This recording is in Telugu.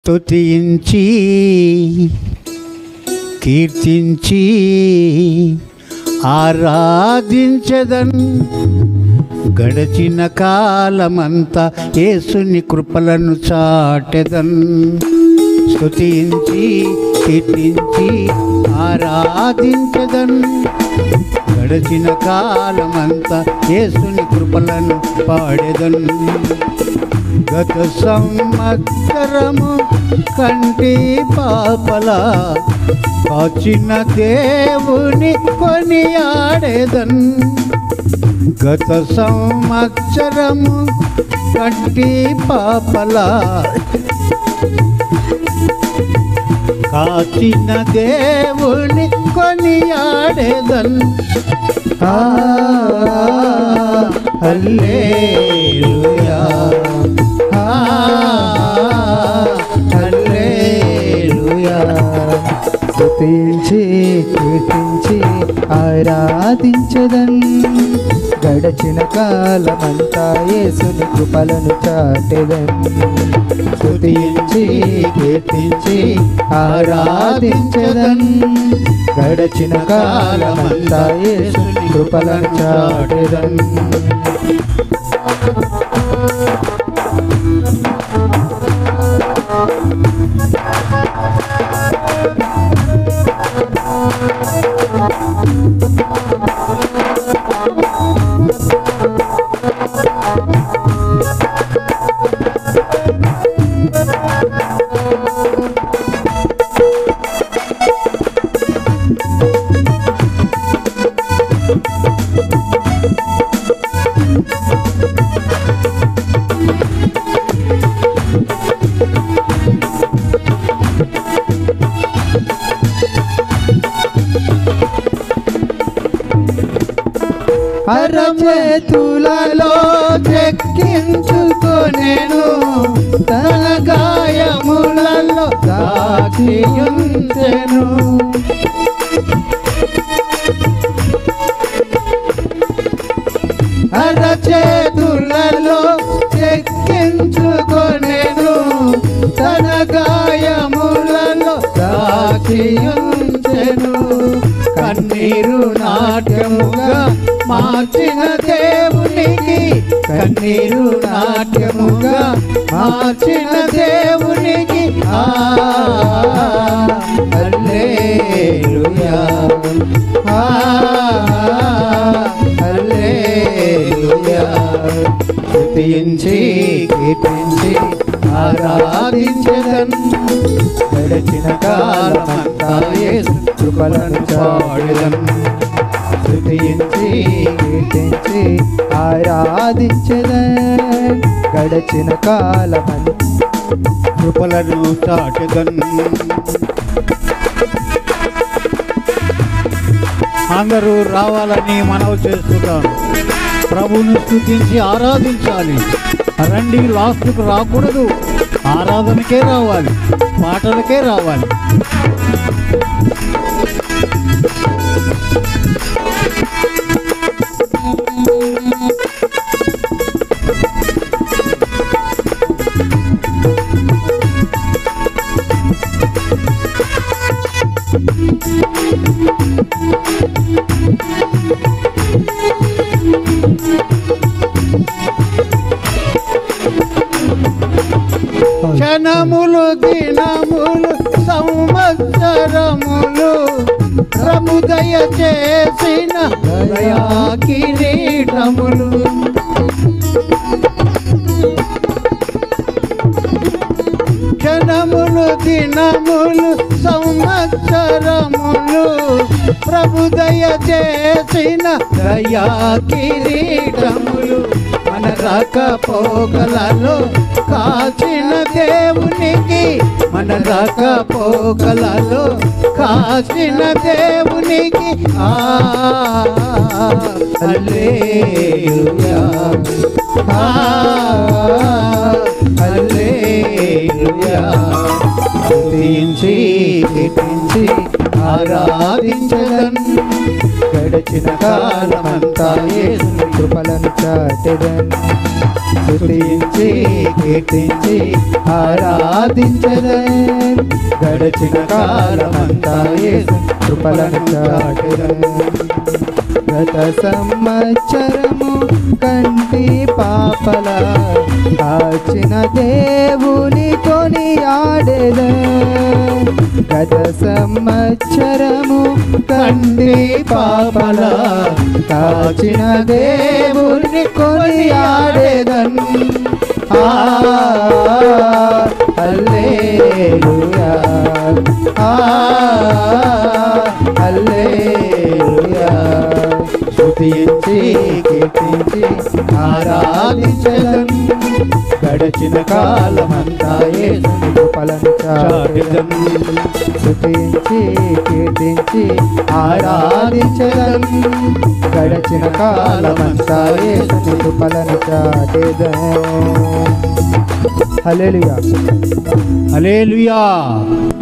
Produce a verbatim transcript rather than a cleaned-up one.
స్తుతించి కీర్తించి ఆరాధించెదన్. గడచిన కాలమంతా యేసుని కృపలను చాటెదన్. స్తుతించి కీర్తించి ఆరాధించెదన్. గడచిన కాలమంతా యేసుని కృపలను పాడెదన్. గత సంవత్సరము కంటి పాపలా కాచిన దేవుని కొనియాడెదన్. గత సంవత్సరము కంటి పాపలా కాచిన దేవుని కొనియాడెదన్. ఆ హల్లెలూయా, ఆ హల్లెలూయా. స్తుతించి కీర్తించి ఆరాధించెదన్. గడచిన కాలమంతా యేసుని కృపలను చాటెదన్. స్తుతించి కీర్తించి ఆరాధించెదన్. గడచిన కాలమంతా యేసుని కృపలను చాటెదన్. అరచేతులలో చెక్కించుకొనెను, తన గాయములలో దాచియుంచెను. అరచేతులలో చెక్కించుకొనెను, తన గాయములలో దాచియుంచెను. కన్నీరు నాట్యముగా మార్చిన దేవునికి, కన్నీరు నాట్యముగా మార్చిన దేవునికి ఆ హల్లెలూయా, ఆ హల్లెలూయా. స్తుతించి కీర్తించి ఆరాధించెదన్. గడచిన కాలమంతా యేసు కృపలను చాటెదన్. స్తుతించి కీర్తించి ఆరాధించెదన్. గడచిన కాలమంతా కృపలను చాటెదన్. అందరూ రావాలని మనవి చేస్తున్నాను. ప్రభువును స్తుతించి ఆరాధించాలి. రండి, లాస్ట్కు రాకూడదు. ఆరాధనకే రావాలి, పాటలకే రావాలి. క్షణములు దినములు సంవత్సరములు ప్రభు దయ చేసిన దయా కిరీటములు. క్షణములు దినములు సంవత్సరములు ప్రభు దయ చేసిన దయా కిరీటములు. మన రాకపోకలలో కాచిన దేవునికి, మన రాకపోకలలో కాచిన దేవునికి ఆ హల్లెలూయా, ఆ హల్లెలూయా. హల్లెలూయా స్తుతించి కీర్తించి ఆరాధించెదన్ గడచిన కాలమంతా యేసుని కృపలను చాటెదన్ స్తుతించి కీర్తించి ఆరాధించెదన్ గడచిన కాలమంతా యేసుని కృపలను చాటెదన్ గత సంవత్సరము కంటి పాపల కాచిన దేవుని కొనియాడెదన్ గత సంవత్సరము కంటి పాపల కాచిన దేవుని కొనియాడెదన్ ఆ హల్లెలూయా ఆ హల్లెలూయా స్తుతించి కీర్తించి ఆరాధించెదన్ గడచిన కాలమంతా యేసుని కృపలను చాటెదన్ స్తుతించి కీర్తించి ఆరాధించెదన్ గడచిన కాలమంతా యేసుని కృపలను చాటెదన్ హల్లెలూయా హల్లెలూయా